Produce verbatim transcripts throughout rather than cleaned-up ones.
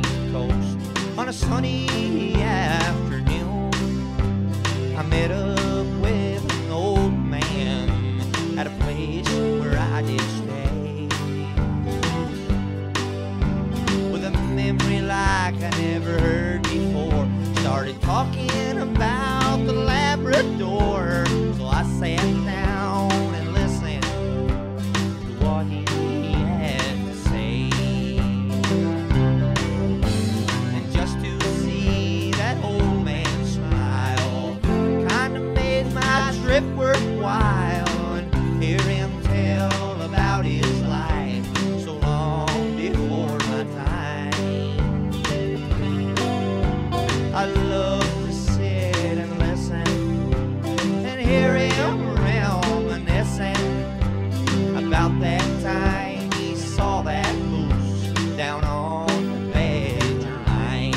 the coast on a sunny afternoon. I met up with an old man at a place where I did stay, with a memory like I never heard before. Started talking about the Labrador, so I sat down and listened to what he had to say. And just to see that old man smile kinda made my trip worthwhile, and hear him tell about his life so long before my time. I love to sit and listen and hear him reminiscing about that time he saw that moose down on the Badger Line.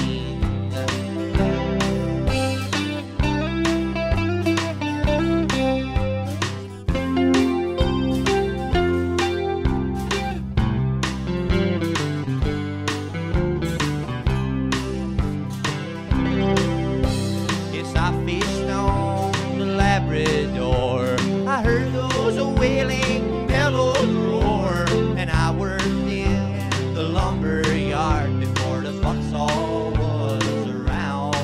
Yes, I fished on the Labrador. I heard those wailing bellows roar, and I worked in the lumber yard before the Bucksall was around.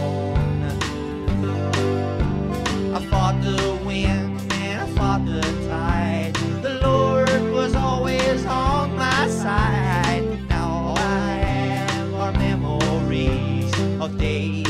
I fought the wind and I fought the tide. The Lord was always on my side. Now I have our memories of days